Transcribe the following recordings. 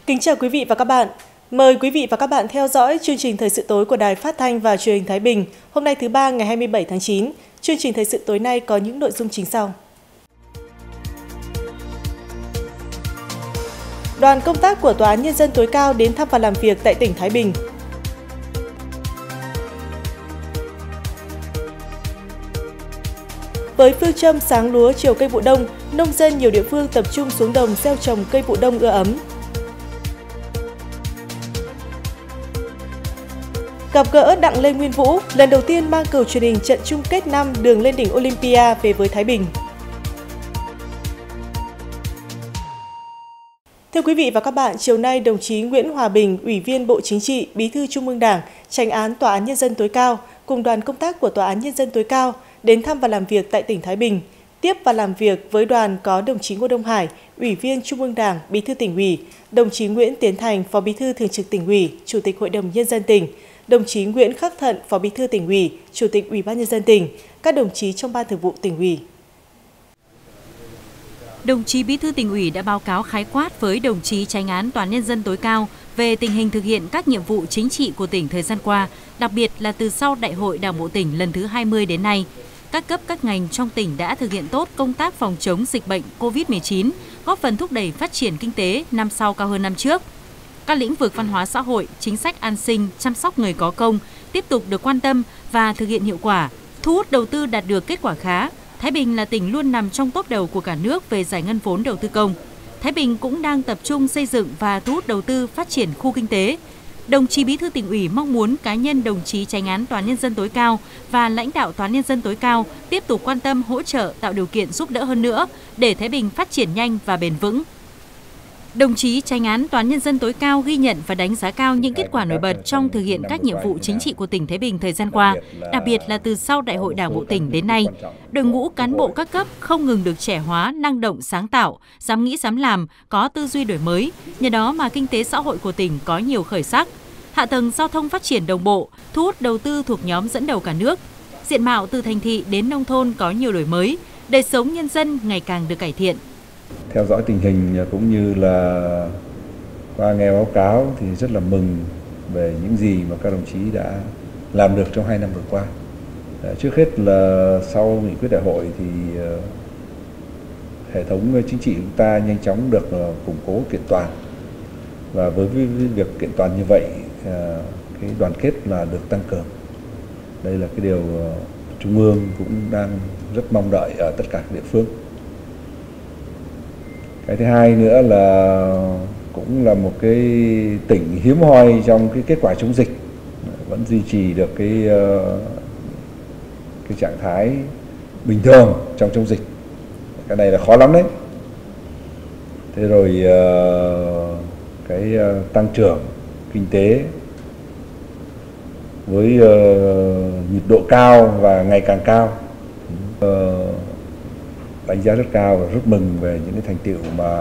Kính chào quý vị và các bạn. Mời quý vị và các bạn theo dõi chương trình Thời sự tối của Đài Phát thanh và Truyền hình Thái Bình. Hôm nay thứ ba ngày 27 tháng 9. Chương trình Thời sự tối nay có những nội dung chính sau. Đoàn công tác của Tòa án Nhân dân tối cao đến thăm và làm việc tại tỉnh Thái Bình. Với phương châm sáng lúa chiều cây vụ đông, nông dân nhiều địa phương tập trung xuống đồng gieo trồng cây vụ đông ưa ấm. Gặp gỡ Đặng Lê Nguyên Vũ, lần đầu tiên mang cờ truyền hình trận chung kết năm đường lên đỉnh Olympia về với Thái Bình. Thưa quý vị và các bạn, chiều nay đồng chí Nguyễn Hòa Bình, Ủy viên Bộ Chính trị, Bí thư Trung ương Đảng, Chánh án Tòa án Nhân dân tối cao cùng đoàn công tác của Tòa án Nhân dân tối cao đến thăm và làm việc tại tỉnh Thái Bình. Tiếp và làm việc với đoàn có đồng chí Ngô Đông Hải, Ủy viên Trung ương Đảng, Bí thư Tỉnh ủy, đồng chí Nguyễn Tiến Thành, Phó Bí thư Thường trực Tỉnh ủy, Chủ tịch Hội đồng Nhân dân tỉnh, đồng chí Nguyễn Khắc Thận, Phó Bí thư Tỉnh ủy, Chủ tịch Ủy ban Nhân dân tỉnh, các đồng chí trong Ban Thường vụ Tỉnh ủy. Đồng chí Bí thư Tỉnh ủy đã báo cáo khái quát với đồng chí Chánh án Tòa án Nhân dân tối cao về tình hình thực hiện các nhiệm vụ chính trị của tỉnh thời gian qua, đặc biệt là từ sau Đại hội Đảng bộ tỉnh lần thứ 20 đến nay. Các cấp các ngành trong tỉnh đã thực hiện tốt công tác phòng chống dịch bệnh COVID-19, góp phần thúc đẩy phát triển kinh tế năm sau cao hơn năm trước. Các lĩnh vực văn hóa xã hội, chính sách an sinh, chăm sóc người có công tiếp tục được quan tâm và thực hiện hiệu quả, thu hút đầu tư đạt được kết quả khá. Thái Bình là tỉnh luôn nằm trong top đầu của cả nước về giải ngân vốn đầu tư công. Thái Bình cũng đang tập trung xây dựng và thu hút đầu tư phát triển khu kinh tế. Đồng chí Bí thư Tỉnh ủy mong muốn cá nhân đồng chí Chánh án Tòa án Nhân dân tối cao và lãnh đạo Tòa án Nhân dân tối cao tiếp tục quan tâm hỗ trợ tạo điều kiện giúp đỡ hơn nữa để Thái Bình phát triển nhanh và bền vững. Đồng chí Chánh án Tòa án Nhân dân tối cao ghi nhận và đánh giá cao những kết quả nổi bật trong thực hiện các nhiệm vụ chính trị của tỉnh Thái Bình thời gian qua, đặc biệt là từ sau Đại hội Đảng bộ tỉnh đến nay. Đội ngũ cán bộ các cấp không ngừng được trẻ hóa, năng động, sáng tạo, dám nghĩ dám làm, có tư duy đổi mới, nhờ đó mà kinh tế xã hội của tỉnh có nhiều khởi sắc. Hạ tầng giao thông phát triển đồng bộ, thu hút đầu tư thuộc nhóm dẫn đầu cả nước. Diện mạo từ thành thị đến nông thôn có nhiều đổi mới, đời sống nhân dân ngày càng được cải thiện. Theo dõi tình hình cũng như là qua nghe báo cáo thì rất là mừng về những gì mà các đồng chí đã làm được trong 2 năm vừa qua. Trước hết là sau nghị quyết đại hội thì hệ thống chính trị chúng ta nhanh chóng được củng cố kiện toàn, và với việc kiện toàn như vậy cái đoàn kết là được tăng cường. Đây là cái điều Trung ương cũng đang rất mong đợi ở tất cả các địa phương. Cái thứ hai nữa là cũng là một cái tỉnh hiếm hoi trong cái kết quả chống dịch, vẫn duy trì được cái trạng thái bình thường trong chống dịch. Cái này là khó lắm đấy. Thế rồi cái tăng trưởng kinh tế với nhịp độ cao và ngày càng cao, đánh giá rất cao và rất mừng về những cái thành tựu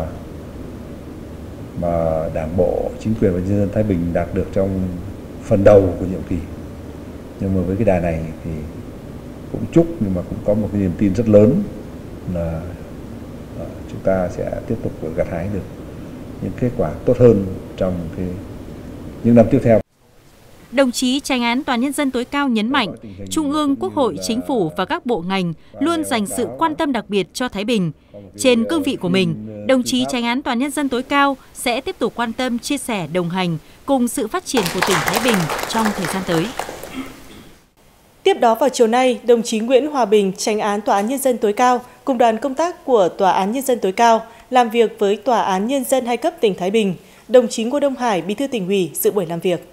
mà Đảng bộ, chính quyền và nhân dân Thái Bình đạt được trong phần đầu của nhiệm kỳ. Nhưng mà với cái đà này thì cũng chúc, nhưng mà cũng có một cái niềm tin rất lớn là chúng ta sẽ tiếp tục gặt hái được những kết quả tốt hơn trong những năm tiếp theo. Đồng chí Chánh án Tòa án Nhân dân tối cao nhấn mạnh, Trung ương, Quốc hội, Chính phủ và các bộ ngành luôn dành sự quan tâm đặc biệt cho Thái Bình. Trên cương vị của mình, đồng chí Chánh án Tòa án Nhân dân tối cao sẽ tiếp tục quan tâm, chia sẻ, đồng hành cùng sự phát triển của tỉnh Thái Bình trong thời gian tới. Tiếp đó vào chiều nay, đồng chí Nguyễn Hòa Bình, Chánh án Tòa án Nhân dân tối cao cùng đoàn công tác của Tòa án Nhân dân tối cao làm việc với Tòa án Nhân dân 2 cấp tỉnh Thái Bình. Đồng chí Ngô Đông Hải, Bí thư Tỉnh ủy dự buổi làm việc.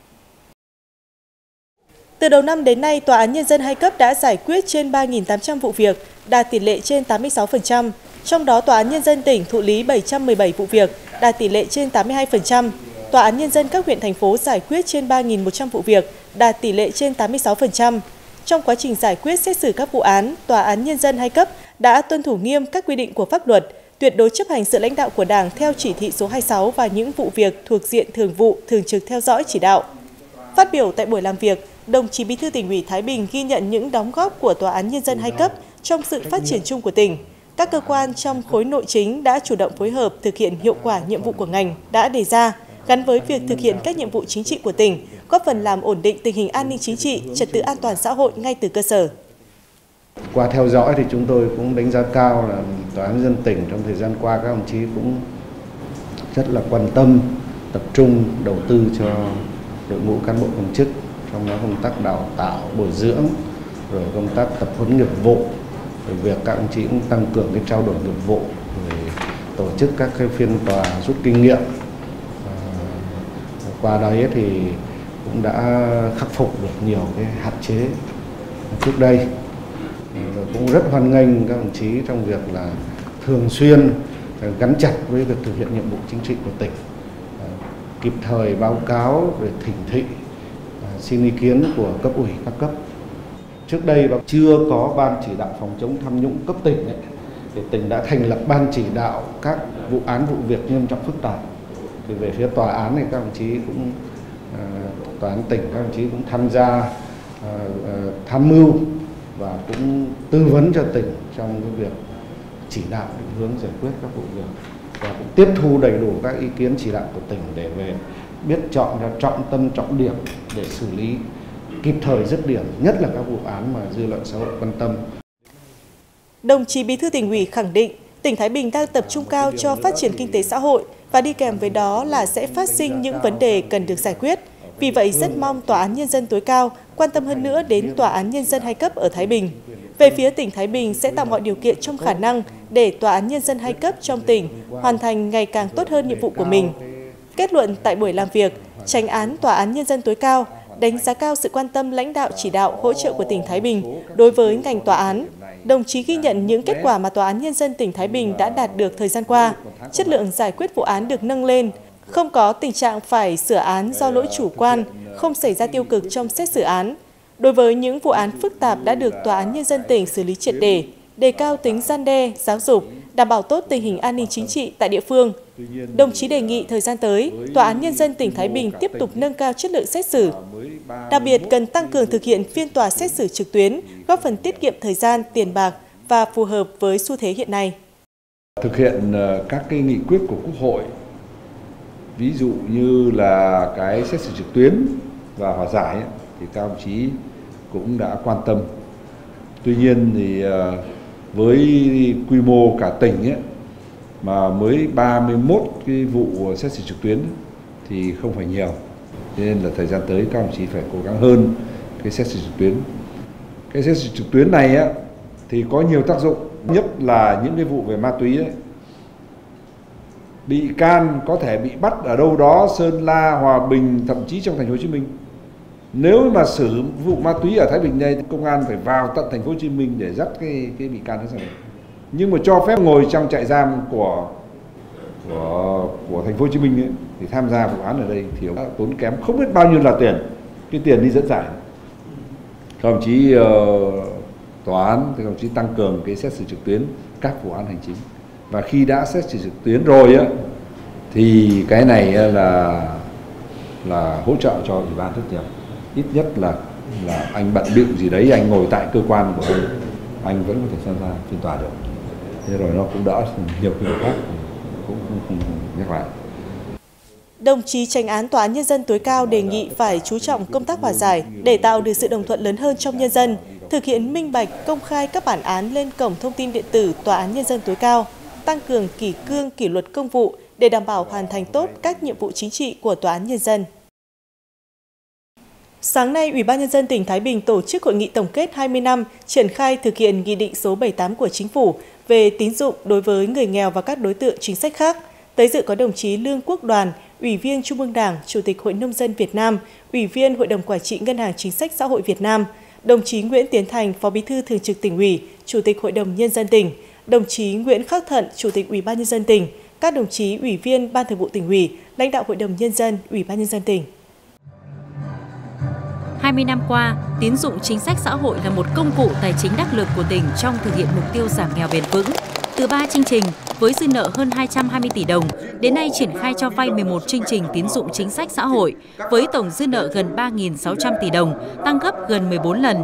Từ đầu năm đến nay, Tòa án Nhân dân 2 cấp đã giải quyết trên 3.800 vụ việc, đạt tỷ lệ trên 86%. Trong đó, Tòa án Nhân dân tỉnh thụ lý 717 vụ việc, đạt tỷ lệ trên 82%. Tòa án Nhân dân các huyện, thành phố giải quyết trên 3.100 vụ việc, đạt tỷ lệ trên 86%. Trong quá trình giải quyết xét xử các vụ án, Tòa án Nhân dân 2 cấp đã tuân thủ nghiêm các quy định của pháp luật, tuyệt đối chấp hành sự lãnh đạo của Đảng theo chỉ thị số 26 và những vụ việc thuộc diện thường vụ, thường trực theo dõi chỉ đạo. Phát biểu tại buổi làm việc, đồng chí Bí thư Tỉnh ủy Thái Bình ghi nhận những đóng góp của Tòa án Nhân dân 2 cấp trong sự phát triển chung của tỉnh. các cơ quan trong khối nội chính đã chủ động phối hợp thực hiện hiệu quả nhiệm vụ của ngành đã đề ra, gắn với việc thực hiện các nhiệm vụ chính trị của tỉnh, góp phần làm ổn định tình hình an ninh chính trị, trật tự an toàn xã hội ngay từ cơ sở. Qua theo dõi thì chúng tôi cũng đánh giá cao là Tòa án Nhân dân tỉnh trong thời gian qua các đồng chí cũng rất là quan tâm, tập trung đầu tư cho đội ngũ cán bộ công chức, trong đó công tác đào tạo, bồi dưỡng, rồi công tác tập huấn nghiệp vụ, rồi việc các đồng chí cũng tăng cường cái trao đổi nghiệp vụ, rồi tổ chức các cái phiên tòa rút kinh nghiệm. Qua đấy thì cũng đã khắc phục được nhiều cái hạn chế trước đây. Rồi cũng rất hoan nghênh các đồng chí trong việc là thường xuyên gắn chặt với việc thực hiện nhiệm vụ chính trị của tỉnh, kịp thời báo cáo về thỉnh thị, xin ý kiến của cấp ủy các cấp. Trước đây chưa có ban chỉ đạo phòng chống tham nhũng cấp tỉnh ấy, thì tỉnh đã thành lập ban chỉ đạo các vụ án vụ việc nghiêm trọng phức tạp. Thì về phía tòa án thì các đồng chí cũng tòa án tỉnh các đồng chí cũng tham gia tham mưu và cũng tư vấn cho tỉnh trong cái việc chỉ đạo định hướng giải quyết các vụ việc, và cũng tiếp thu đầy đủ các ý kiến chỉ đạo của tỉnh để về biết chọn ra trọng tâm trọng điểm để xử lý kịp thời dứt điểm, nhất là các vụ án mà dư luận xã hội quan tâm. Đồng chí Bí thư Tỉnh ủy khẳng định tỉnh Thái Bình đang tập trung cao cho phát triển kinh tế xã hội và đi kèm với đó là sẽ phát sinh những vấn đề cần được giải quyết. Vì vậy, rất mong Tòa án Nhân dân tối cao quan tâm hơn nữa đến Tòa án Nhân dân 2 cấp ở Thái Bình. Về phía tỉnh Thái Bình sẽ tạo mọi điều kiện trong khả năng để Tòa án Nhân dân 2 cấp trong tỉnh hoàn thành ngày càng tốt hơn nhiệm vụ của mình. Kết luận tại buổi làm việc, Chánh án Tòa án Nhân dân tối cao đánh giá cao sự quan tâm lãnh đạo chỉ đạo hỗ trợ của tỉnh Thái Bình đối với ngành tòa án. Đồng chí ghi nhận những kết quả mà Tòa án Nhân dân tỉnh Thái Bình đã đạt được thời gian qua, chất lượng giải quyết vụ án được nâng lên, không có tình trạng phải sửa án do lỗi chủ quan, không xảy ra tiêu cực trong xét xử án. Đối với những vụ án phức tạp đã được Tòa án Nhân dân tỉnh xử lý triệt để, đề cao tính răn đe, giáo dục, đảm bảo tốt tình hình an ninh chính trị tại địa phương. Đồng chí đề nghị thời gian tới, Tòa án Nhân dân tỉnh Thái Bình tiếp tục nâng cao chất lượng xét xử. Đặc biệt cần tăng cường thực hiện phiên tòa xét xử trực tuyến, góp phần tiết kiệm thời gian, tiền bạc và phù hợp với xu thế hiện nay. Thực hiện các cái nghị quyết của Quốc hội, ví dụ như là cái xét xử trực tuyến và hòa giải thì các đồng chí cũng đã quan tâm. Tuy nhiên thì với quy mô cả tỉnh ấy, mà mới 31 cái vụ xét xử trực tuyến thì không phải nhiều. Cho nên là thời gian tới các đồng chí phải cố gắng hơn cái xét xử trực tuyến. Cái xét xử trực tuyến này á, thì có nhiều tác dụng, nhất là những cái vụ về ma túy ấy. Bị can có thể bị bắt ở đâu đó, Sơn La, Hòa Bình, thậm chí trong thành phố Hồ Chí Minh. Nếu mà xử vụ ma túy ở Thái Bình này, công an phải vào tận thành phố Hồ Chí Minh để dắt cái bị can đó ra đây. Nhưng mà cho phép ngồi trong trại giam của thành phố Hồ Chí Minh ấy, thì tham gia vụ án ở đây thì tốn kém không biết bao nhiêu là tiền, cái tiền đi dẫn giải. Các đồng chí tòa án thì các đồng chí tăng cường cái xét xử trực tuyến các vụ án hành chính, và khi đã xét xử trực tuyến rồi á thì cái này là hỗ trợ cho ủy ban rất nhiều. Ít nhất là anh bận bịu gì đấy, anh ngồi tại cơ quan của anh vẫn có thể tham gia phiên tòa được. Thế rồi nó cũng đỡ nhiều cái khác, cũng không nhắc lại. Đồng chí Chánh án Tòa án Nhân dân tối cao đề nghị phải chú trọng công tác hòa giải để tạo được sự đồng thuận lớn hơn trong nhân dân, thực hiện minh bạch, công khai các bản án lên cổng thông tin điện tử Tòa án Nhân dân tối cao, tăng cường kỷ cương kỷ luật công vụ để đảm bảo hoàn thành tốt các nhiệm vụ chính trị của Tòa án Nhân dân. Sáng nay, Ủy ban Nhân dân tỉnh Thái Bình tổ chức hội nghị tổng kết 20 năm triển khai thực hiện Nghị định số 78 của Chính phủ về tín dụng đối với người nghèo và các đối tượng chính sách khác. Tới dự có đồng chí Lương Quốc Đoàn, Ủy viên Trung ương Đảng, Chủ tịch Hội Nông dân Việt Nam, Ủy viên Hội đồng Quản trị Ngân hàng Chính sách Xã hội Việt Nam, đồng chí Nguyễn Tiến Thành, Phó Bí thư Thường trực Tỉnh ủy, Chủ tịch Hội đồng Nhân dân tỉnh, đồng chí Nguyễn Khắc Thận, Chủ tịch Ủy ban Nhân dân tỉnh, các đồng chí Ủy viên Ban Thường vụ Tỉnh ủy, lãnh đạo Hội đồng Nhân dân, Ủy ban Nhân dân tỉnh. 20 năm qua, tín dụng chính sách xã hội là một công cụ tài chính đắc lực của tỉnh trong thực hiện mục tiêu giảm nghèo bền vững. Từ 3 chương trình với dư nợ hơn 220 tỷ đồng, đến nay triển khai cho vay 11 chương trình tín dụng chính sách xã hội với tổng dư nợ gần 3.600 tỷ đồng, tăng gấp gần 14 lần.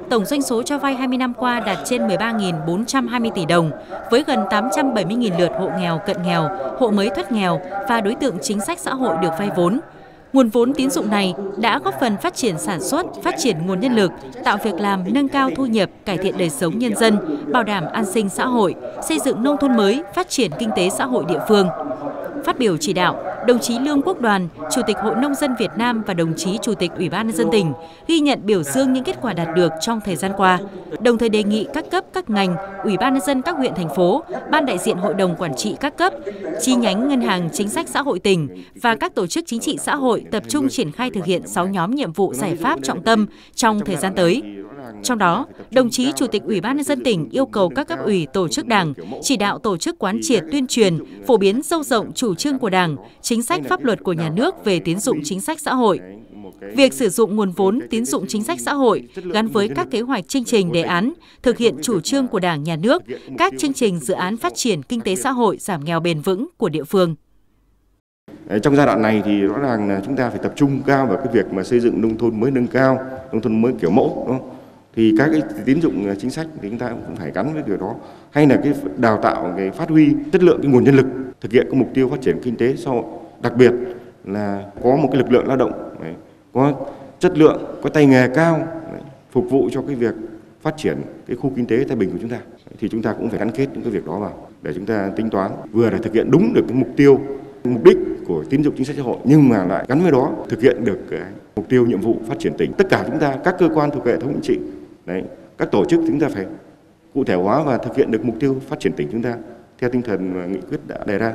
tổng doanh số cho vay 20 năm qua đạt trên 13.420 tỷ đồng, với gần 870.000 lượt hộ nghèo, cận nghèo, hộ mới thoát nghèo và đối tượng chính sách xã hội được vay vốn. Nguồn vốn tín dụng này đã góp phần phát triển sản xuất, phát triển nguồn nhân lực, tạo việc làm, nâng cao thu nhập, cải thiện đời sống nhân dân, bảo đảm an sinh xã hội, xây dựng nông thôn mới, phát triển kinh tế xã hội địa phương. Phát biểu chỉ đạo, đồng chí Lương Quốc Đoàn, Chủ tịch Hội Nông dân Việt Nam và đồng chí Chủ tịch Ủy ban Nhân dân tỉnh ghi nhận biểu dương những kết quả đạt được trong thời gian qua, đồng thời đề nghị các cấp, các ngành, Ủy ban Nhân dân các huyện, thành phố, Ban đại diện Hội đồng Quản trị các cấp, chi nhánh Ngân hàng Chính sách Xã hội tỉnh và các tổ chức chính trị xã hội tập trung triển khai thực hiện 6 nhóm nhiệm vụ giải pháp trọng tâm trong thời gian tới. Trong đó, đồng chí Chủ tịch Ủy ban Nhân dân tỉnh yêu cầu các cấp ủy, tổ chức Đảng chỉ đạo tổ chức quán triệt, tuyên truyền, phổ biến sâu rộng chủ trương của Đảng, chính sách pháp luật của nhà nước về tín dụng chính sách xã hội. Việc sử dụng nguồn vốn tín dụng chính sách xã hội gắn với các kế hoạch, chương trình, đề án, thực hiện chủ trương của Đảng, nhà nước, các chương trình dự án phát triển kinh tế xã hội, giảm nghèo bền vững của địa phương. Trong giai đoạn này thì rõ ràng là chúng ta phải tập trung cao vào cái việc mà xây dựng nông thôn mới nâng cao, nông thôn mới kiểu mẫu, đúng không? Thì các cái tín dụng chính sách thì chúng ta cũng phải gắn với điều đó, hay là cái đào tạo, cái phát huy chất lượng cái nguồn nhân lực, thực hiện cái mục tiêu phát triển kinh tế xã hội, đặc biệt là có một cái lực lượng lao động có chất lượng, có tay nghề cao phục vụ cho cái việc phát triển cái khu kinh tế Thái Bình của chúng ta. Thì chúng ta cũng phải gắn kết những cái việc đó vào để chúng ta tính toán vừa là thực hiện đúng được cái mục tiêu, mục đích của tín dụng chính sách xã hội, nhưng mà lại gắn với đó thực hiện được cái mục tiêu, nhiệm vụ phát triển tỉnh. Tất cả chúng ta, các cơ quan thuộc hệ thống chính trị, các tổ chức, chúng ta phải cụ thể hóa và thực hiện được mục tiêu phát triển tỉnh chúng ta theo tinh thần mà nghị quyết đã đề ra.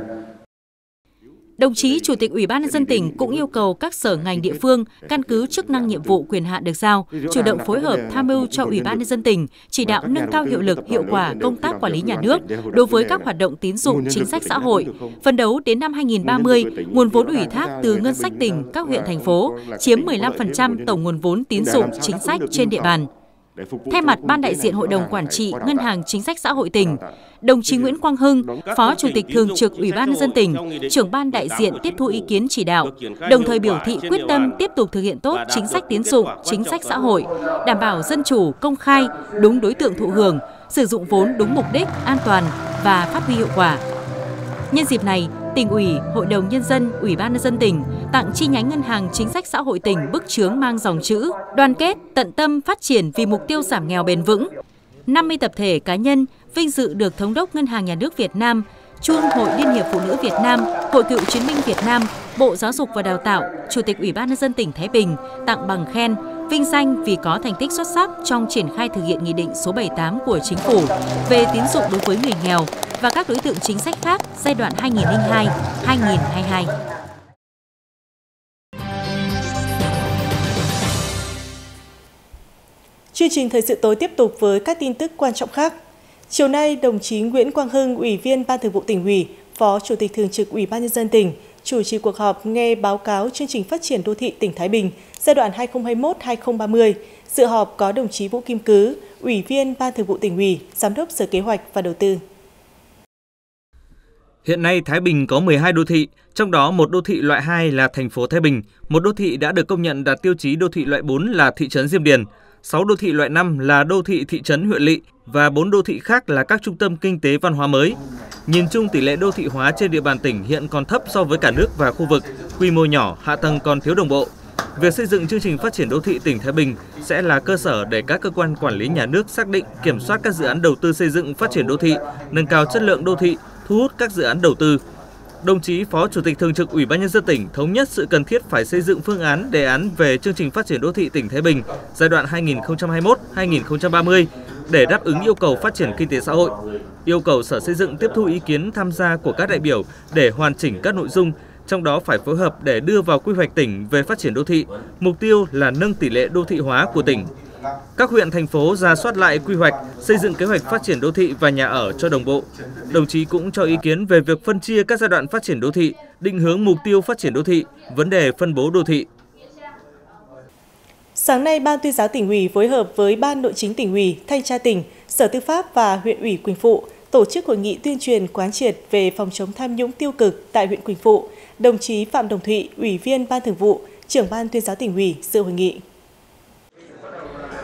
Đồng chí Chủ tịch Ủy ban Nhân dân tỉnh cũng yêu cầu các sở ngành địa phương căn cứ chức năng, nhiệm vụ, quyền hạn được giao, chủ động phối hợp tham mưu cho Ủy ban Nhân dân tỉnh chỉ đạo nâng cao hiệu lực, hiệu quả công tác quản lý nhà nước đối với các hoạt động tín dụng chính sách xã hội. Phấn đấu đến năm 2030, nguồn vốn ủy thác từ ngân sách tỉnh, các huyện, thành phố chiếm 15% tổng nguồn vốn tín dụng chính sách trên địa bàn. Thay mặt Ban đại diện Hội đồng Quản trị Ngân hàng Chính sách Xã hội tỉnh, đồng chí Nguyễn Quang Hưng, Phó Chủ tịch Thường trực Ủy ban Nhân dân tỉnh, trưởng ban đại diện tiếp thu ý kiến chỉ đạo, đồng thời biểu thị quyết tâm tiếp tục thực hiện tốt chính sách tín dụng, chính sách xã hội, đảm bảo dân chủ, công khai, đúng đối tượng thụ hưởng, sử dụng vốn đúng mục đích, an toàn và phát huy hiệu quả. Nhân dịp này, Tỉnh ủy, Hội đồng Nhân dân, Ủy ban Nhân dân tỉnh tặng chi nhánh Ngân hàng Chính sách Xã hội tỉnh bức chướng mang dòng chữ đoàn kết, tận tâm phát triển vì mục tiêu giảm nghèo bền vững. 50 tập thể cá nhân vinh dự được Thống đốc Ngân hàng Nhà nước Việt Nam, Trung ương Hội Liên hiệp Phụ nữ Việt Nam, Hội Cựu chiến binh Việt Nam, Bộ Giáo dục và Đào tạo, Chủ tịch Ủy ban Nhân dân tỉnh Thái Bình tặng bằng khen, vinh danh vì có thành tích xuất sắc trong triển khai thực hiện Nghị định số 78 của Chính phủ về tín dụng đối với người nghèo và các đối tượng chính sách khác giai đoạn 2002-2022. Chương trình thời sự tối tiếp tục với các tin tức quan trọng khác. Chiều nay, đồng chí Nguyễn Quang Hưng, Ủy viên Ban Thường vụ Tỉnh ủy, Phó Chủ tịch Thường trực Ủy ban Nhân dân tỉnh, chủ trì cuộc họp nghe báo cáo chương trình phát triển đô thị tỉnh Thái Bình giai đoạn 2021-2030. Dự họp có đồng chí Vũ Kim Cứ, Ủy viên Ban Thường vụ Tỉnh ủy, Giám đốc Sở Kế hoạch và Đầu tư. Hiện nay Thái Bình có 12 đô thị, trong đó một đô thị loại 2 là thành phố Thái Bình, một đô thị đã được công nhận đạt tiêu chí đô thị loại 4 là thị trấn Diêm Điền, 6 đô thị loại 5 là đô thị thị trấn huyện lỵ và 4 đô thị khác là các trung tâm kinh tế văn hóa mới. Nhìn chung tỷ lệ đô thị hóa trên địa bàn tỉnh hiện còn thấp so với cả nước và khu vực, quy mô nhỏ, hạ tầng còn thiếu đồng bộ. Việc xây dựng chương trình phát triển đô thị tỉnh Thái Bình sẽ là cơ sở để các cơ quan quản lý nhà nước xác định, kiểm soát các dự án đầu tư xây dựng phát triển đô thị, nâng cao chất lượng đô thị, thu hút các dự án đầu tư. Đồng chí Phó Chủ tịch Thường trực Ủy ban Nhân dân tỉnh thống nhất sự cần thiết phải xây dựng phương án, đề án về chương trình phát triển đô thị tỉnh Thái Bình giai đoạn 2021-2030 để đáp ứng yêu cầu phát triển kinh tế xã hội. Yêu cầu Sở Xây dựng tiếp thu ý kiến tham gia của các đại biểu để hoàn chỉnh các nội dung, trong đó phải phối hợp để đưa vào quy hoạch tỉnh về phát triển đô thị, mục tiêu là nâng tỷ lệ đô thị hóa của tỉnh. Các huyện, thành phố rà soát lại quy hoạch, xây dựng kế hoạch phát triển đô thị và nhà ở cho đồng bộ. Đồng chí cũng cho ý kiến về việc phân chia các giai đoạn phát triển đô thị, định hướng mục tiêu phát triển đô thị, vấn đề phân bố đô thị. Sáng nay, Ban Tuyên giáo Tỉnh ủy phối hợp với Ban Nội chính Tỉnh ủy, Thanh tra tỉnh, Sở Tư pháp và huyện ủy Quỳnh Phụ tổ chức hội nghị tuyên truyền quán triệt về phòng chống tham nhũng tiêu cực tại huyện Quỳnh Phụ. Đồng chí Phạm Đồng Thụy, Ủy viên Ban Thường vụ, Trưởng Ban Tuyên giáo Tỉnh ủy dự hội nghị.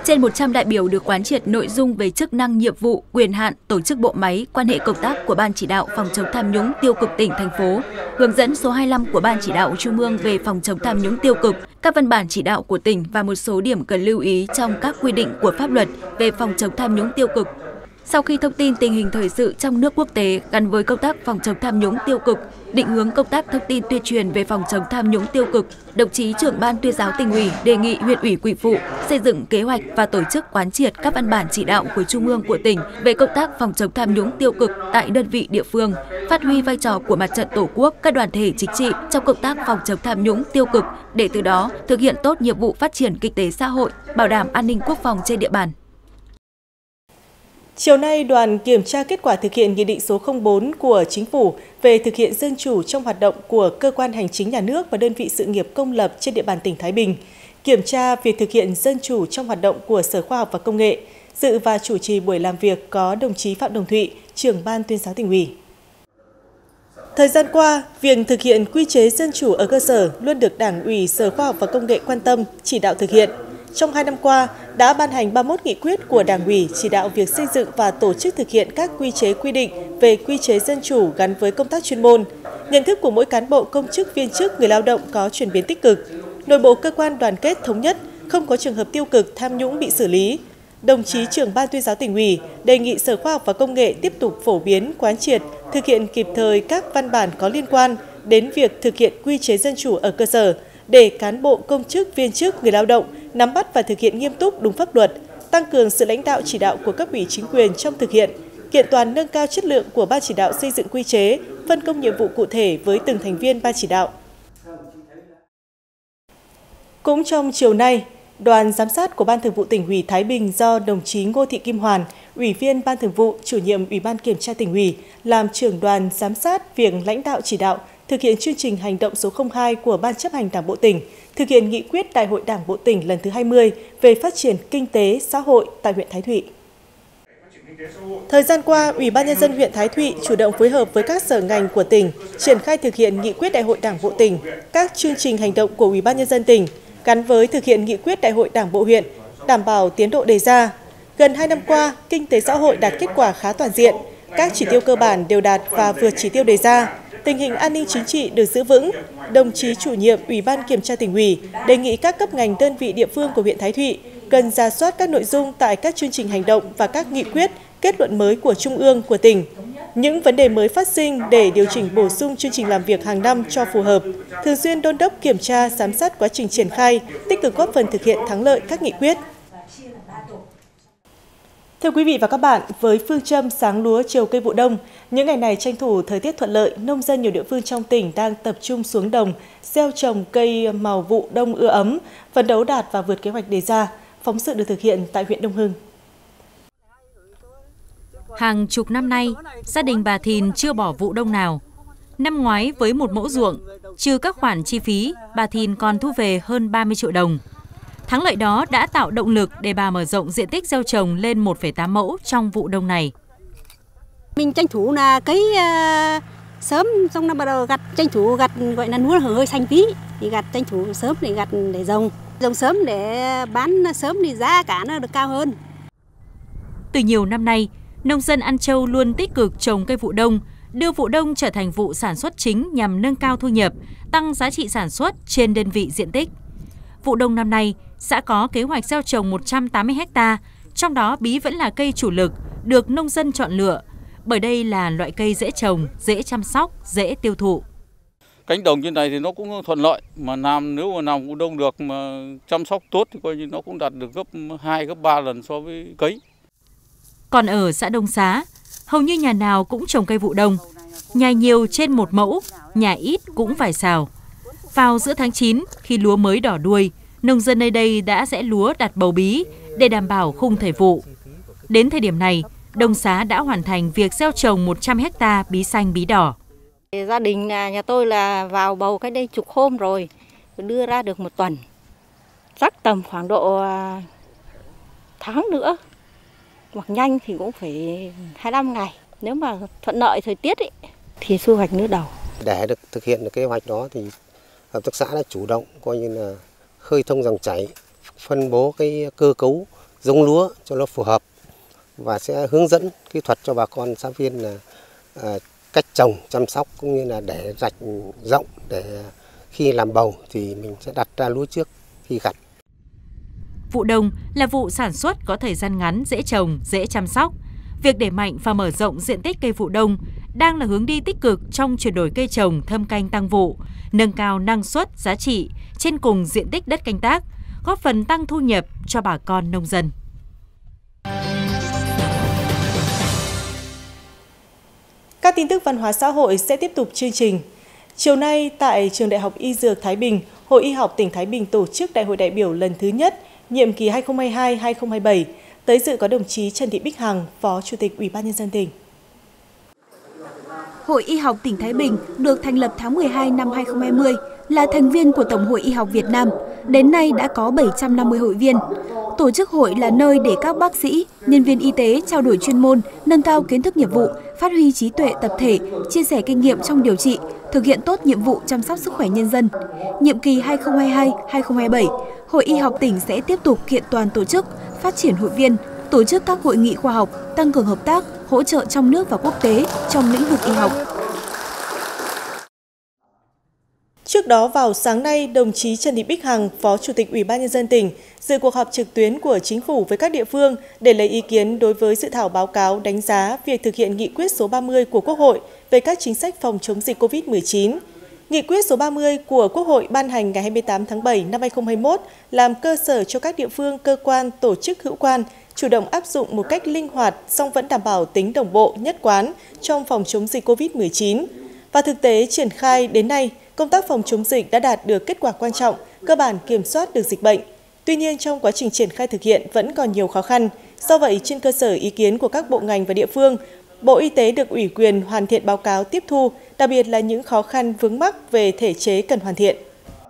Trên 100 đại biểu được quán triệt nội dung về chức năng, nhiệm vụ, quyền hạn, tổ chức bộ máy, quan hệ công tác của Ban chỉ đạo phòng chống tham nhũng tiêu cực tỉnh, thành phố, hướng dẫn số 25 của Ban chỉ đạo Trung ương về phòng chống tham nhũng tiêu cực, các văn bản chỉ đạo của tỉnh và một số điểm cần lưu ý trong các quy định của pháp luật về phòng chống tham nhũng tiêu cực. Sau khi thông tin tình hình thời sự trong nước quốc tế gắn với công tác phòng chống tham nhũng tiêu cực, định hướng công tác thông tin tuyên truyền về phòng chống tham nhũng tiêu cực, đồng chí trưởng Ban Tuyên giáo Tỉnh ủy đề nghị huyện ủy Quỳ Phụ xây dựng kế hoạch và tổ chức quán triệt các văn bản chỉ đạo của Trung ương, của tỉnh về công tác phòng chống tham nhũng tiêu cực tại đơn vị địa phương, phát huy vai trò của Mặt trận Tổ quốc, các đoàn thể chính trị trong công tác phòng chống tham nhũng tiêu cực để từ đó thực hiện tốt nhiệm vụ phát triển kinh tế xã hội, bảo đảm an ninh quốc phòng trên địa bàn. Chiều nay, đoàn kiểm tra kết quả thực hiện Nghị định số 04 của Chính phủ về thực hiện dân chủ trong hoạt động của cơ quan hành chính nhà nước và đơn vị sự nghiệp công lập trên địa bàn tỉnh Thái Bình, kiểm tra việc thực hiện dân chủ trong hoạt động của Sở Khoa học và Công nghệ. Dự và chủ trì buổi làm việc có đồng chí Phạm Đồng Thụy, trưởng Ban Tuyên giáo Tỉnh ủy. Thời gian qua, việc thực hiện quy chế dân chủ ở cơ sở luôn được Đảng ủy Sở Khoa học và Công nghệ quan tâm, chỉ đạo thực hiện. Trong 2 năm qua, đã ban hành 31 nghị quyết của Đảng ủy chỉ đạo việc xây dựng và tổ chức thực hiện các quy chế quy định về quy chế dân chủ gắn với công tác chuyên môn. Nhận thức của mỗi cán bộ, công chức, viên chức, người lao động có chuyển biến tích cực. Nội bộ cơ quan đoàn kết thống nhất, không có trường hợp tiêu cực, tham nhũng bị xử lý. Đồng chí trưởng Ban Tuyên giáo Tỉnh ủy đề nghị Sở Khoa học và Công nghệ tiếp tục phổ biến, quán triệt, thực hiện kịp thời các văn bản có liên quan đến việc thực hiện quy chế dân chủ ở cơ sở, để cán bộ, công chức, viên chức, người lao động nắm bắt và thực hiện nghiêm túc đúng pháp luật, tăng cường sự lãnh đạo chỉ đạo của cấp ủy chính quyền trong thực hiện, kiện toàn nâng cao chất lượng của Ban chỉ đạo xây dựng quy chế, phân công nhiệm vụ cụ thể với từng thành viên Ban chỉ đạo. Cũng trong chiều nay, đoàn giám sát của Ban Thường vụ Tỉnh ủy Thái Bình do đồng chí Ngô Thị Kim Hoàn, Ủy viên Ban Thường vụ, Chủ nhiệm Ủy ban Kiểm tra Tỉnh ủy, làm trưởng đoàn giám sát việc lãnh đạo chỉ đạo thực hiện chương trình hành động số 02 của Ban chấp hành Đảng bộ tỉnh, thực hiện nghị quyết Đại hội Đảng bộ tỉnh lần thứ 20 về phát triển kinh tế xã hội tại huyện Thái Thụy. Thời gian qua, Ủy ban Nhân dân huyện Thái Thụy chủ động phối hợp với các sở ngành của tỉnh, triển khai thực hiện nghị quyết Đại hội Đảng bộ tỉnh, các chương trình hành động của Ủy ban Nhân dân tỉnh, gắn với thực hiện nghị quyết Đại hội Đảng bộ huyện, đảm bảo tiến độ đề ra. Gần 2 năm qua, kinh tế xã hội đạt kết quả khá toàn diện, các chỉ tiêu cơ bản đều đạt và vượt chỉ tiêu đề ra. Tình hình an ninh chính trị được giữ vững. Đồng chí chủ nhiệm Ủy ban Kiểm tra Tỉnh ủy đề nghị các cấp ngành đơn vị địa phương của huyện Thái Thụy cần rà soát các nội dung tại các chương trình hành động và các nghị quyết, kết luận mới của Trung ương, của tỉnh. Những vấn đề mới phát sinh để điều chỉnh bổ sung chương trình làm việc hàng năm cho phù hợp, thường xuyên đôn đốc kiểm tra, giám sát quá trình triển khai, tích cực góp phần thực hiện thắng lợi các nghị quyết. Thưa quý vị và các bạn, với phương châm sáng lúa chiều cây vụ đông, những ngày này tranh thủ thời tiết thuận lợi, nông dân nhiều địa phương trong tỉnh đang tập trung xuống đồng, gieo trồng cây màu vụ đông ưa ấm, phấn đấu đạt và vượt kế hoạch đề ra. Phóng sự được thực hiện tại huyện Đông Hưng. Hàng chục năm nay, gia đình bà Thìn chưa bỏ vụ đông nào. Năm ngoái với một mẫu ruộng, trừ các khoản chi phí, bà Thìn còn thu về hơn 30 triệu đồng. Thắng lợi đó đã tạo động lực để bà mở rộng diện tích gieo trồng lên 1,8 mẫu trong vụ đông này. Mình tranh thủ là cấy sớm, xong là bắt đầu gặt, tranh thủ gặt gọi là lúa hơi xanh tí, thì gặt tranh thủ sớm để gặt để trồng sớm để bán sớm thì giá cả nó được cao hơn. Từ nhiều năm nay, nông dân An Châu luôn tích cực trồng cây vụ đông, đưa vụ đông trở thành vụ sản xuất chính nhằm nâng cao thu nhập, tăng giá trị sản xuất trên đơn vị diện tích. Vụ đông năm nay, xã có kế hoạch gieo trồng 180 ha, trong đó bí vẫn là cây chủ lực, được nông dân chọn lựa, bởi đây là loại cây dễ trồng, dễ chăm sóc, dễ tiêu thụ. Cánh đồng trên này thì nó cũng thuận lợi, mà nếu mà làm vụ đông được mà chăm sóc tốt thì coi như nó cũng đạt được gấp 2, gấp 3 lần so với cấy. Còn ở xã Đông Xá, hầu như nhà nào cũng trồng cây vụ đông, nhà nhiều trên 1 mẫu, nhà ít cũng vài sào. Vào giữa tháng 9, khi lúa mới đỏ đuôi, nông dân nơi đây đã giẽ lúa đặt bầu bí để đảm bảo khung thời vụ. Đến thời điểm này, Đông Xá đã hoàn thành việc gieo trồng 100 ha bí xanh bí đỏ. Gia đình nhà tôi là vào bầu cách đây chục hôm rồi, đưa ra được 1 tuần. Chắc tầm khoảng độ tháng nữa, hoặc nhanh thì cũng phải 25 ngày. Nếu mà thuận lợi thời tiết thì thu hoạch nửa đầu. Để được thực hiện được kế hoạch đó thì hợp tác xã đã chủ động coi như là khơi thông dòng chảy, phân bố cái cơ cấu giống lúa cho nó phù hợp và sẽ hướng dẫn kỹ thuật cho bà con xã viên là cách trồng, chăm sóc cũng như là để rạch rộng để khi làm bầu thì mình sẽ đặt ra lúa trước khi gặt. Vụ đông là vụ sản xuất có thời gian ngắn, dễ trồng, dễ chăm sóc. Việc đẩy mạnh và mở rộng diện tích cây vụ đông đang là hướng đi tích cực trong chuyển đổi cây trồng thâm canh tăng vụ, nâng cao năng suất, giá trị trên cùng diện tích đất canh tác, góp phần tăng thu nhập cho bà con nông dân. Các tin tức văn hóa xã hội sẽ tiếp tục chương trình. Chiều nay tại Trường Đại học Y Dược Thái Bình, Hội Y học tỉnh Thái Bình tổ chức Đại hội đại biểu lần thứ nhất, nhiệm kỳ 2022-2027. Tới dự có đồng chí Trần Thị Bích Hằng, Phó Chủ tịch Ủy ban Nhân dân tỉnh. Hội Y học tỉnh Thái Bình được thành lập tháng 12 năm 2020, là thành viên của Tổng hội Y học Việt Nam. Đến nay đã có 750 hội viên. Tổ chức hội là nơi để các bác sĩ, nhân viên y tế trao đổi chuyên môn, nâng cao kiến thức nghiệp vụ, phát huy trí tuệ tập thể, chia sẻ kinh nghiệm trong điều trị, thực hiện tốt nhiệm vụ chăm sóc sức khỏe nhân dân. Nhiệm kỳ 2022-2027, Hội Y học tỉnh sẽ tiếp tục kiện toàn tổ chức, phát triển hội viên, tổ chức các hội nghị khoa học, tăng cường hợp tác, hỗ trợ trong nước và quốc tế trong lĩnh vực y học. Trước đó vào sáng nay, đồng chí Trần Thị Bích Hằng, Phó Chủ tịch Ủy ban Nhân dân tỉnh, dự cuộc họp trực tuyến của Chính phủ với các địa phương để lấy ý kiến đối với dự thảo báo cáo đánh giá việc thực hiện nghị quyết số 30 của Quốc hội về các chính sách phòng chống dịch COVID-19. Nghị quyết số 30 của Quốc hội ban hành ngày 28 tháng 7 năm 2021 làm cơ sở cho các địa phương, cơ quan, tổ chức hữu quan chủ động áp dụng một cách linh hoạt, song vẫn đảm bảo tính đồng bộ, nhất quán trong phòng chống dịch COVID-19. Và thực tế triển khai đến nay, công tác phòng chống dịch đã đạt được kết quả quan trọng, cơ bản kiểm soát được dịch bệnh. Tuy nhiên, trong quá trình triển khai thực hiện vẫn còn nhiều khó khăn. Do vậy, trên cơ sở ý kiến của các bộ ngành và địa phương, Bộ Y tế được ủy quyền hoàn thiện báo cáo tiếp thu, đặc biệt là những khó khăn vướng mắc về thể chế cần hoàn thiện.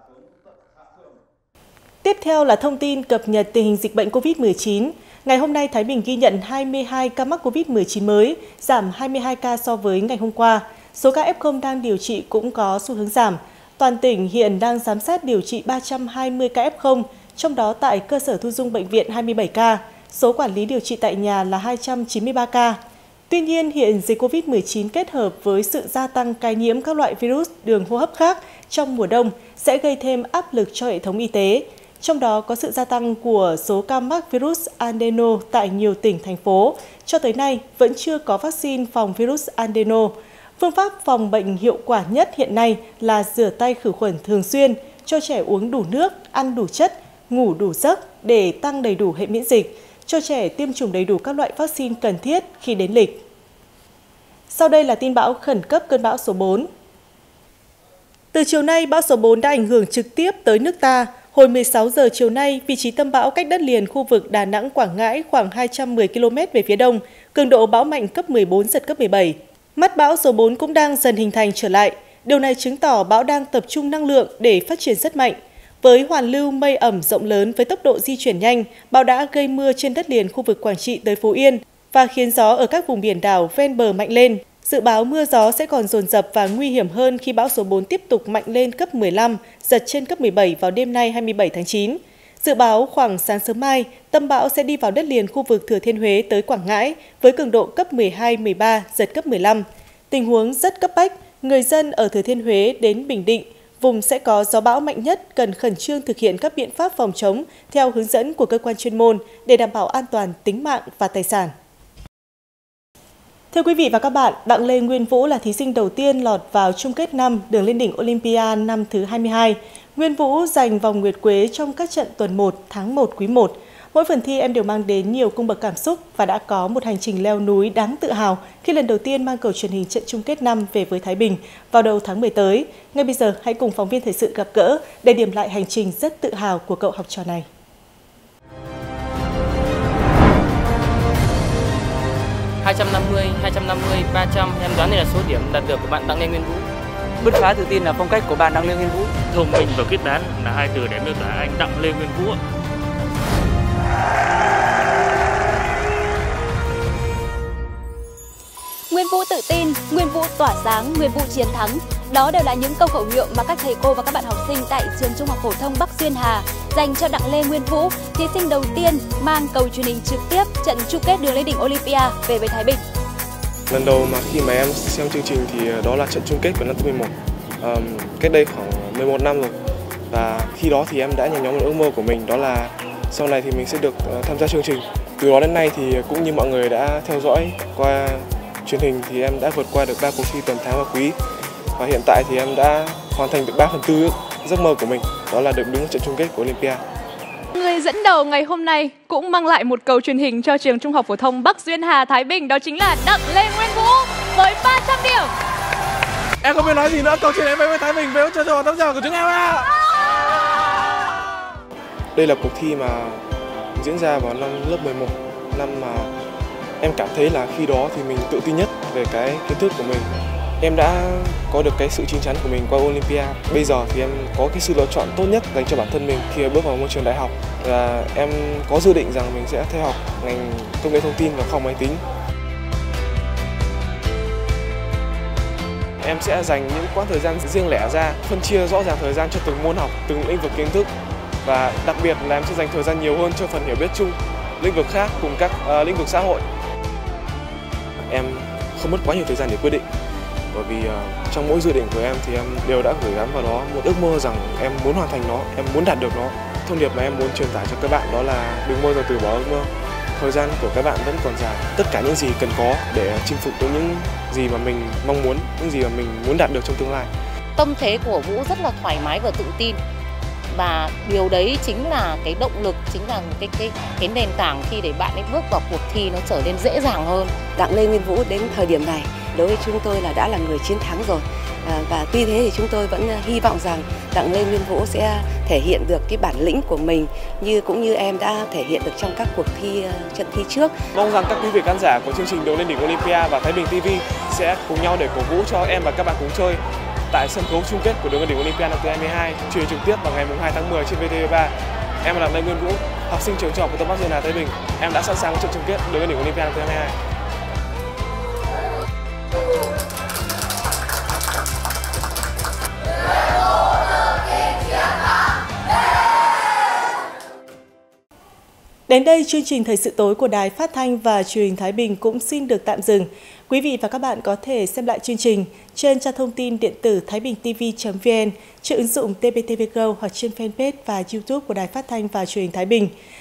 Tiếp theo là thông tin cập nhật tình hình dịch bệnh COVID-19. Ngày hôm nay, Thái Bình ghi nhận 22 ca mắc COVID-19 mới, giảm 22 ca so với ngày hôm qua. Số ca F0 đang điều trị cũng có xu hướng giảm. Toàn tỉnh hiện đang giám sát điều trị 320 ca F0, trong đó tại cơ sở thu dung bệnh viện 27 ca, số quản lý điều trị tại nhà là 293 ca. Tuy nhiên, hiện dịch COVID-19 kết hợp với sự gia tăng ca nhiễm các loại virus đường hô hấp khác trong mùa đông sẽ gây thêm áp lực cho hệ thống y tế. Trong đó có sự gia tăng của số ca mắc virus adeno tại nhiều tỉnh, thành phố. Cho tới nay, vẫn chưa có vaccine phòng virus adeno. Phương pháp phòng bệnh hiệu quả nhất hiện nay là rửa tay khử khuẩn thường xuyên, cho trẻ uống đủ nước, ăn đủ chất, ngủ đủ giấc để tăng đầy đủ hệ miễn dịch, cho trẻ tiêm chủng đầy đủ các loại vaccine cần thiết khi đến lịch. Sau đây là tin bão khẩn cấp cơn bão số 4. Từ chiều nay, bão số 4 đã ảnh hưởng trực tiếp tới nước ta. Hồi 16 giờ chiều nay, vị trí tâm bão cách đất liền khu vực Đà Nẵng, Quảng Ngãi khoảng 210 km về phía đông, cường độ bão mạnh cấp 14, giật cấp 17. Mắt bão số 4 cũng đang dần hình thành trở lại. Điều này chứng tỏ bão đang tập trung năng lượng để phát triển rất mạnh. Với hoàn lưu mây ẩm rộng lớn với tốc độ di chuyển nhanh, bão đã gây mưa trên đất liền khu vực Quảng Trị tới Phú Yên và khiến gió ở các vùng biển đảo ven bờ mạnh lên. Dự báo mưa gió sẽ còn dồn dập và nguy hiểm hơn khi bão số 4 tiếp tục mạnh lên cấp 15, giật trên cấp 17 vào đêm nay 27 tháng 9. Dự báo khoảng sáng sớm mai, tâm bão sẽ đi vào đất liền khu vực Thừa Thiên Huế tới Quảng Ngãi với cường độ cấp 12, 13, giật cấp 15. Tình huống rất cấp bách, người dân ở Thừa Thiên Huế đến Bình Định, vùng sẽ có gió bão mạnh nhất cần khẩn trương thực hiện các biện pháp phòng chống theo hướng dẫn của cơ quan chuyên môn để đảm bảo an toàn tính mạng và tài sản. Thưa quý vị và các bạn, Đặng Lê Nguyên Vũ là thí sinh đầu tiên lọt vào chung kết năm đường lên đỉnh Olympia năm thứ 22. Nguyên Vũ giành vòng nguyệt quế trong các trận tuần 1, tháng 1, quý 1. Mỗi phần thi em đều mang đến nhiều cung bậc cảm xúc và đã có một hành trình leo núi đáng tự hào khi lần đầu tiên mang cờ truyền hình trận chung kết năm về với Thái Bình vào đầu tháng 10 tới. Ngay bây giờ, hãy cùng phóng viên thời sự gặp gỡ để điểm lại hành trình rất tự hào của cậu học trò này. ...250, 300, em đoán đây là số điểm đạt được của bạn Đặng Lê Nguyên Vũ. Bứt phá tự tin là phong cách của bạn Đặng Lê Nguyên Vũ. Thông minh và quyết đoán là hai từ để miêu tả anh Đặng Lê Nguyên Vũ. Nguyên Vũ tự tin, Nguyên Vũ tỏa sáng, Nguyên Vũ chiến thắng. Đó đều là những câu khẩu hiệu mà các thầy cô và các bạn học sinh tại trường Trung học phổ thông Bắc Xuyên Hà dành cho Đặng Lê Nguyên Vũ, thí sinh đầu tiên mang cầu truyền hình trực tiếp trận chung kết đường lên đỉnh Olympia về với Thái Bình. Lần đầu mà khi mà em xem chương trình thì đó là trận chung kết của năm thứ 11, cách đây khoảng 11 năm rồi. Và khi đó thì em đã nhắm một ước mơ của mình, đó là sau này thì mình sẽ được tham gia chương trình. Từ đó đến nay thì cũng như mọi người đã theo dõi qua truyền hình thì em đã vượt qua được 3 cuộc thi tuần tháng và quý. Và hiện tại thì em đã hoàn thành được 3/4 giấc mơ của mình, đó là được đứng ở trận chung kết của Olympia. Người dẫn đầu ngày hôm nay cũng mang lại một cầu truyền hình cho trường Trung học phổ thông Bắc Duyên Hà Thái Bình, đó chính là Đặng Lê Nguyên Vũ với 300 điểm. Em không biết nói gì nữa, cầu truyền đến với Thái Bình với cho tâm trạng của chúng em ạ. Đây là cuộc thi mà diễn ra vào năm lớp 11, năm mà em cảm thấy là khi đó thì mình tự tin nhất về cái kiến thức của mình. Em đã có được cái sự chín chắn của mình qua Olympia. Bây giờ thì em có cái sự lựa chọn tốt nhất dành cho bản thân mình khi bước vào môi trường đại học. Và em có dự định rằng mình sẽ theo học ngành công nghệ thông tin và khoa học máy tính. Em sẽ dành những quãng thời gian riêng lẻ ra, phân chia rõ ràng thời gian cho từng môn học, từng lĩnh vực kiến thức. Và đặc biệt là em sẽ dành thời gian nhiều hơn cho phần hiểu biết chung, lĩnh vực khác cùng các lĩnh vực xã hội. Em không mất quá nhiều thời gian để quyết định, bởi vì trong mỗi dự định của em thì em đều đã gửi gắm vào đó một ước mơ rằng em muốn hoàn thành nó, em muốn đạt được nó. Thông điệp mà em muốn truyền tải cho các bạn đó là đừng bao giờ từ bỏ ước mơ. Thời gian của các bạn vẫn còn dài, tất cả những gì cần có để chinh phục được những gì mà mình mong muốn, những gì mà mình muốn đạt được trong tương lai. Tâm thế của Vũ rất là thoải mái và tự tin. Và điều đấy chính là cái động lực, chính là cái nền tảng khi để bạn ấy bước vào cuộc thi nó trở nên dễ dàng hơn. Đặng Lê Nguyên Vũ đến thời điểm này đối với chúng tôi là đã là người chiến thắng rồi. Và tuy thế thì chúng tôi vẫn hy vọng rằng Đặng Lê Nguyên Vũ sẽ thể hiện được cái bản lĩnh của mình cũng như em đã thể hiện được trong các cuộc thi trận thi trước. Mong rằng các quý vị khán giả của chương trình Đường lên đỉnh Olympia và Thái Bình TV sẽ cùng nhau để cổ vũ cho em và các bạn cùng chơi tại sân khấu chung kết của Đường lên đỉnh Olympia năm thứ 22, truyền trực tiếp vào ngày 2 tháng 10 trên VTV3. Em là Đặng Lê Nguyên Vũ, học sinh trường trung học phổ thông Bắc Duyên Hà Thái Bình. Em đã sẵn sàng trận chung kết Đường lên đỉnh Olympia năm thứ 22. Đến đây, chương trình Thời sự tối của Đài Phát thanh và Truyền hình Thái Bình cũng xin được tạm dừng. Quý vị và các bạn có thể xem lại chương trình trên trang thông tin điện tử thaibingtv.vn, trên ứng dụng TPTV Go hoặc trên fanpage và YouTube của Đài Phát thanh và Truyền hình Thái Bình.